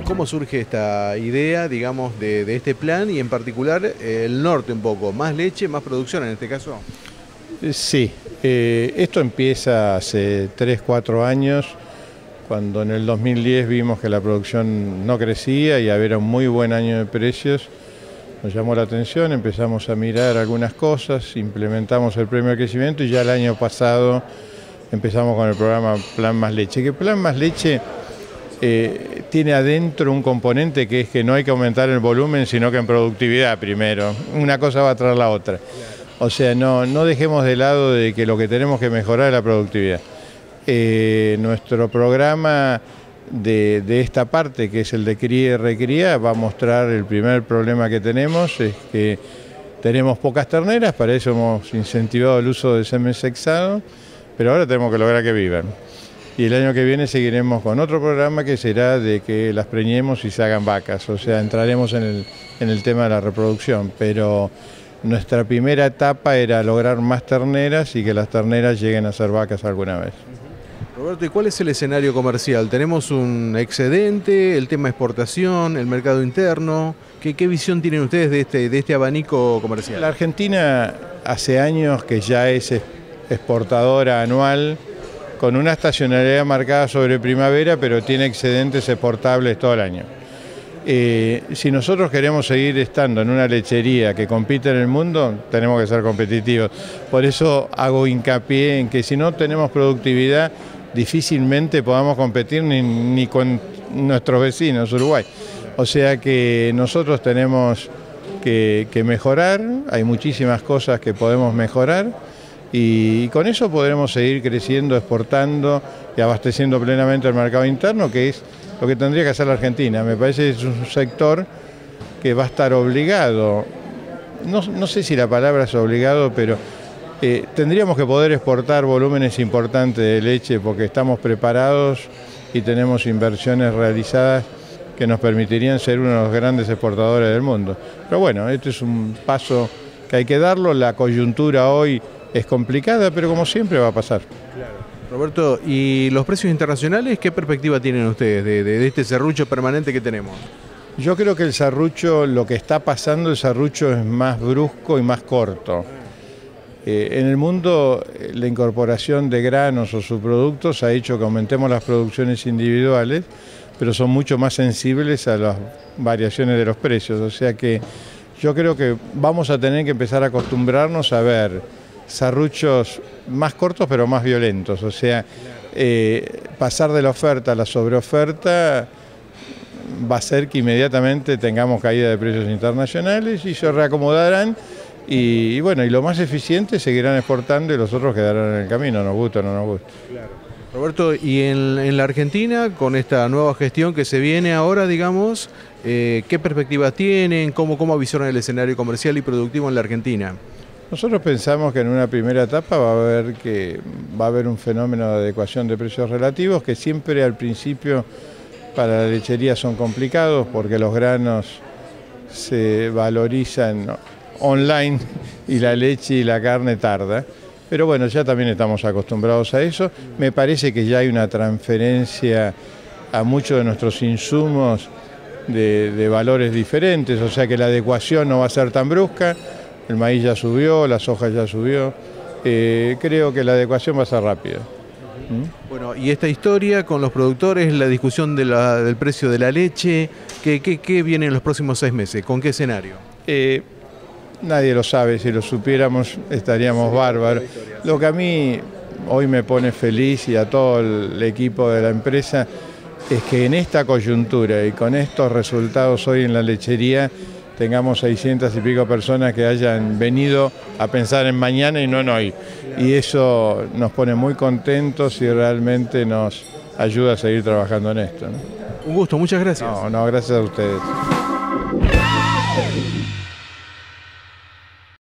¿Cómo surge esta idea, digamos, de este plan y en particular el norte un poco? ¿Más leche, más producción en este caso? Sí, esto empieza hace 3, 4 años, cuando en el 2010 vimos que la producción no crecía y había un muy buen año de precios. Nos llamó la atención, empezamos a mirar algunas cosas, implementamos el premio de crecimiento y ya el año pasado empezamos con el programa Plan Más Leche. Que Plan Más Leche tiene adentro un componente que es que no hay que aumentar el volumen, sino que en productividad primero. Una cosa va a traer la otra. O sea, no dejemos de lado de que lo que tenemos que mejorar es la productividad. Nuestro programa de esta parte, que es el de cría y recría, va a mostrar el primer problema que tenemos, es que tenemos pocas terneras, para eso hemos incentivado el uso de semen sexado, pero ahora tenemos que lograr que vivan. Y el año que viene seguiremos con otro programa que será de que las preñemos y se hagan vacas, o sea, entraremos en el tema de la reproducción, pero nuestra primera etapa era lograr más terneras y que las terneras lleguen a ser vacas alguna vez. Roberto, ¿y cuál es el escenario comercial? ¿Tenemos un excedente, el tema exportación, el mercado interno? ¿Qué visión tienen ustedes de este abanico comercial? La Argentina hace años que ya es exportadora anual, con una estacionalidad marcada sobre primavera, pero tiene excedentes exportables todo el año. Si nosotros queremos seguir estando en una lechería que compite en el mundo, tenemos que ser competitivos. Por eso hago hincapié en que si no tenemos productividad, difícilmente podamos competir ni con nuestros vecinos, Uruguay. O sea que nosotros tenemos que mejorar, hay muchísimas cosas que podemos mejorar y con eso podremos seguir creciendo, exportando y abasteciendo plenamente el mercado interno, que es lo que tendría que hacer la Argentina. Me parece que es un sector que va a estar obligado, no sé si la palabra es obligado, pero tendríamos que poder exportar volúmenes importantes de leche porque estamos preparados y tenemos inversiones realizadas que nos permitirían ser uno de los grandes exportadores del mundo. Pero bueno, este es un paso que hay que darlo, la coyuntura hoy es complicada, pero como siempre va a pasar. Claro. Roberto, ¿y los precios internacionales qué perspectiva tienen ustedes de este serrucho permanente que tenemos? Yo creo que el serrucho, lo que está pasando, el serrucho es más brusco y más corto. En el mundo la incorporación de granos o subproductos ha hecho que aumentemos las producciones individuales, pero son mucho más sensibles a las variaciones de los precios. O sea que yo creo que vamos a tener que empezar a acostumbrarnos a ver serruchos más cortos pero más violentos. O sea, pasar de la oferta a la sobreoferta va a hacer que inmediatamente tengamos caída de precios internacionales y se reacomodarán. Y bueno, y lo más eficiente seguirán exportando y los otros quedarán en el camino, nos gusta o no nos gusta. Claro. Roberto, y en la Argentina, con esta nueva gestión que se viene ahora, digamos, ¿qué perspectivas tienen? ¿Cómo avisoran el escenario comercial y productivo en la Argentina? Nosotros pensamos que en una primera etapa va a haber un fenómeno de adecuación de precios relativos que siempre al principio para la lechería son complicados porque los granos se valorizan online y la leche y la carne tarda, pero bueno, ya también estamos acostumbrados a eso. Me parece que ya hay una transferencia a muchos de nuestros insumos de valores diferentes, o sea que la adecuación no va a ser tan brusca, el maíz ya subió, la soja ya subió, creo que la adecuación va a ser rápida. Bueno, y esta historia con los productores, la discusión del precio de la leche, ¿qué viene en los próximos 6 meses? ¿Con qué escenario? Nadie lo sabe, si lo supiéramos estaríamos bárbaros. Lo que a mí hoy me pone feliz y a todo el equipo de la empresa es que en esta coyuntura y con estos resultados hoy en la lechería tengamos 600 y pico personas que hayan venido a pensar en mañana y no en hoy. Y eso nos pone muy contentos y realmente nos ayuda a seguir trabajando en esto, ¿no? Un gusto, muchas gracias. No, gracias a ustedes.